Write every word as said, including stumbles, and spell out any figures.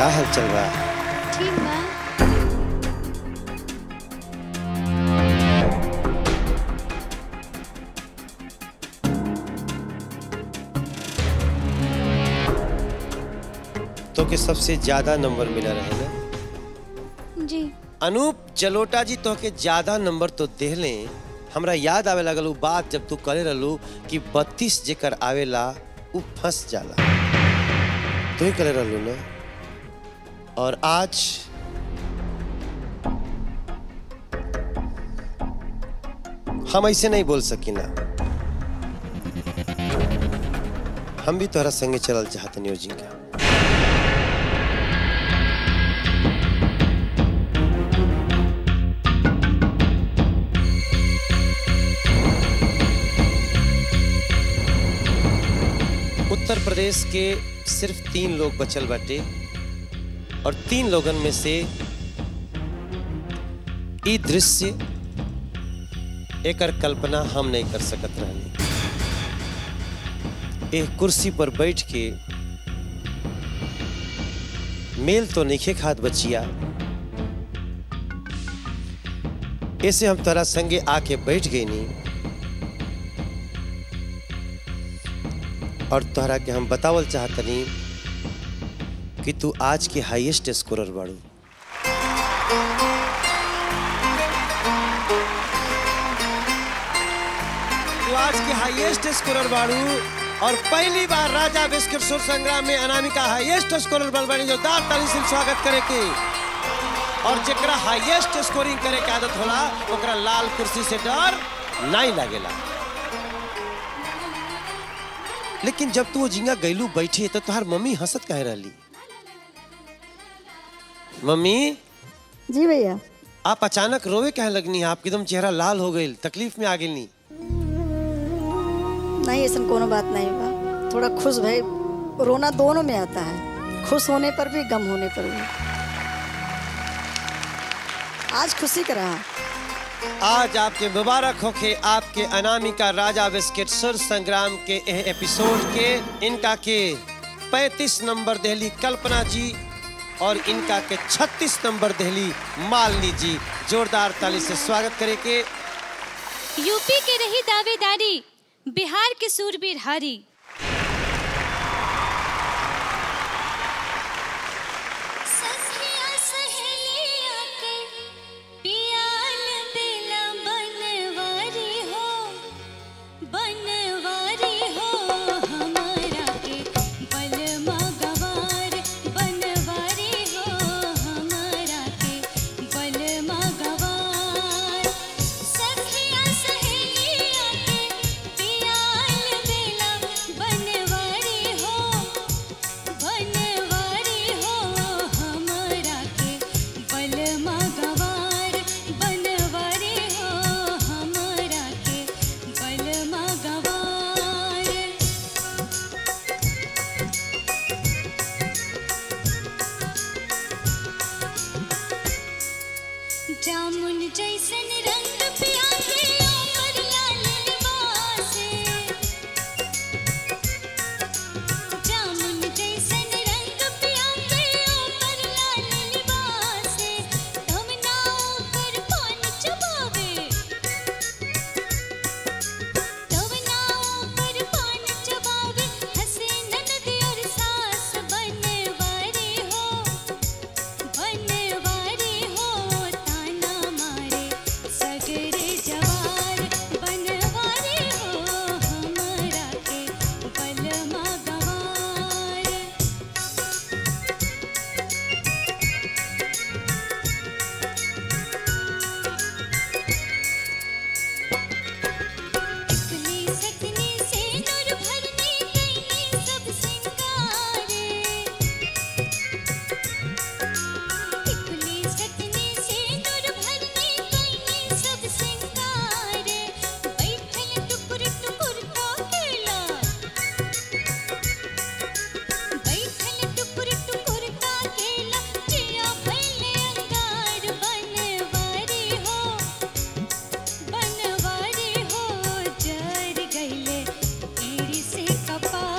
का हाल चल रहा है? ठीक बा। तो के सबसे ज्यादा नंबर मिला रहे ना? जी। अनूप जलोटा जी तो के ज्यादा नंबर तो दे लें। हमरा याद आवे लगल उ बात जब तू करे रहलू कि बत्तीस जेकर आवेला उ फंस जाला। तू ही करे रहलू ना? और आज हम ऐसे नहीं बोल सकी ना। हम भी तोहरा संगे चलल चाहते न्यूजिंग का। उत्तर प्रदेश के सिर्फ तीन लोग बचल बाटे और तीन लोगन में से ई दृश्य एकर कल्पना हम नहीं कर सकत रहनी। एक कुर्सी पर बैठ के मेल तो नहीं खात बचिया, ऐसे हम तोरा संगे आके बैठ गई नी और तोहरा के हम बतावल चाहतनी कि तू आज के हाईएस्ट स्कोरर बाड़ू। तू आज के हाईएस्ट स्कोरर बाड़ू और पहली बार राजा बिस्किट सुर संग्राम में अनामिका हाईएस्ट स्कोरर बन बनी। जो दार ताली से स्वागत करे के और जेकरा हाईएस्ट स्कोरिंग करे के आदत होला ओकरा लाल कुर्सी से डर नहीं लागेला। लेकिन जब तू वो जिंगा गैलू बैठी तो तुहार मम्मी हंसत कहे रहली? मम्मी जी भैया। आप अचानक रोवे कहे लगनी? आप एकदम चेहरा लाल हो गई, तकलीफ में आ गई? नहीं नहीं ऐसा कोनो बात नहीं बा। थोड़ा खुश भाई, रोना दोनों में आता है, खुश होने पर भी गम होने पर भी। आज खुशी का रहा। आज आपके मुबारक होके आपके अनामिका राजा बिस्किट सुर संग्राम के एपिसोड के इनका के पैंतीस नंबर दहली कल्पना जी और इनका के छत्तीस नंबर दहली मालिनी जी। जोरदार ताली से स्वागत करे के। यूपी के रही दावेदारी, बिहार के सूरबीर हारी। जामुन जैसन रंग पिया के ऊपर लाल लिबासे, जामुन जैसन रंग पिया के ऊपर लाल लिबासे, तमना ऊपर पान चबावे, तमना ऊपर पान चबावे, हंसे ननद और सास बनवारी हो, बनवारी हो। कपा